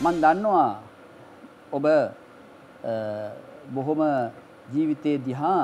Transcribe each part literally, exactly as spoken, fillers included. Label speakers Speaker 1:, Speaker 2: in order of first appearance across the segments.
Speaker 1: මම දන්නවා ඔබ බොහොම ජීවිතයේ දිහා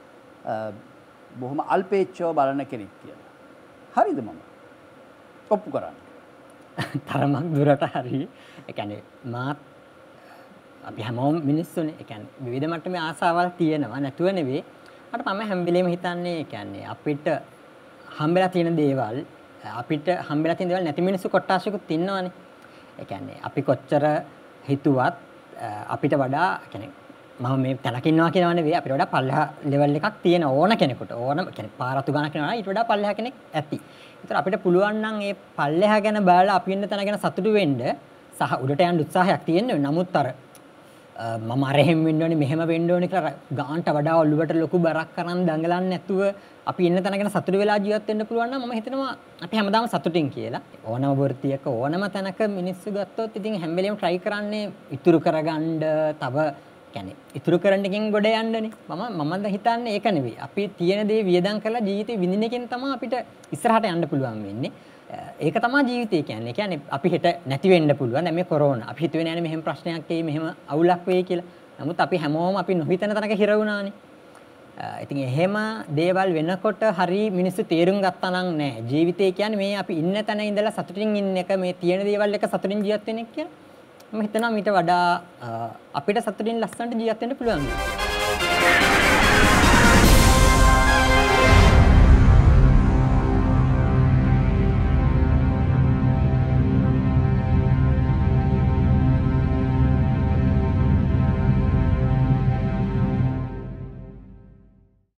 Speaker 1: බොහොම අල්පේච්ඡව බලන කෙනෙක් කියලා. හරිද මම? ඔප්පු කරන්න.
Speaker 2: තරමක් දුරට හරි. ඒ කියන්නේ මාත් අපි හැමෝම මිනිස්සුනේ. ඒ කියන්නේ විවිධ මට්ටමේ ආසාවල් තියෙනවා නැතුව නෙවෙයි. මට මම හැම වෙලේම හිතන්නේ ඒ කියන්නේ අපිට හම්බෙලා තියෙන දේවල් අපිට හම්බෙලා තියෙන දේවල් නැති මිනිස්සු කොට්ටාශිකුත් ඉන්නවනේ. ඒ කියන්නේ අපි කොච්චර හිතුවත් අපිට වඩා කියන්නේ මම මේ තැනක ඉන්නවා කියනවා නෙවෙයි අපිට වඩා පල්ලෙහා ලෙවල් එකක් තියෙන ඕන කෙනෙකුට ඕන කියන්නේ පාරතු ගණක් යනවා ඊට වඩා පල්ලෙහා කෙනෙක් ඇති. ඒතර අපිට පුළුවන් නම් මේ පල්ලෙහා ගැන බලලා අපි ඉන්න තැන ගැන සතුටු වෙන්න සහ උඩට යන්න උත්සාහයක් තියෙනවා. නමුත් අර මම අර එහෙම වෙන්න ඕනේ මෙහෙම වෙන්න ඕනේ කියලා ගාන්ට වඩා ඔළුවට ලොකු බරක් කරන් දඟලන්නේ නැතුව අපි ඉන්න තැන ගැන සතුටු වෙලා ජීවත් වෙන්න පුළුවන් නම් මම හිතනවා අපි හැමදාම සතුටින් කියලා. ඕනම වෘත්තියක ඕනම තැනක මිනිස්සු ගත්තොත් ඉතින් හැම වෙලෙම try කරන්නේ ඉතුරු කරගන්න තව කියන්නේ ඉතුරු කරන්න එකෙන් ගොඩ යන්නනේ. මම මම හිතන්නේ ඒක නෙවෙයි. අපි තියෙන දේ වියදම් කරලා ජීවිතේ විඳින එකෙන් තමයි අපිට ඉස්සරහට යන්න පුළුවන් වෙන්නේ. ඒක තමයි ජීවිතය කියන්නේ. කියන්නේ අපි හෙට නැති වෙන්න පුළුවන්. දැන් මේ කොරෝනා. අපි හිතුවේ නෑනේ මෙහෙම ප්‍රශ්නයක් එයි මෙහෙම අවුලක් වෙයි කියලා. නමුත් අපි හැමෝම අපි නොහිතන තැනක හිර වුණානේ. ඉතින් එහෙම දේවල් වෙනකොට හරි මිනිස්සු තේරුම් ගත්තා නම් නෑ. ජීවිතය කියන්නේ මේ අපි ඉන්න තැන ඉඳලා සතුටින් ඉන්න එක මේ තියෙන දේවල් එක සතුටින් ජීවත් වෙන එක කියලා. මම හිතනවා මීට වඩා අපිට සතුටින් ලස්සනට ජීවත් වෙන්න පුළුවන්.